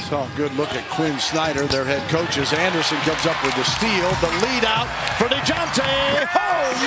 Saw a good look at Quinn Snyder, their head coaches. Anderson comes up with the steal. The lead out for DeJounte. Oh,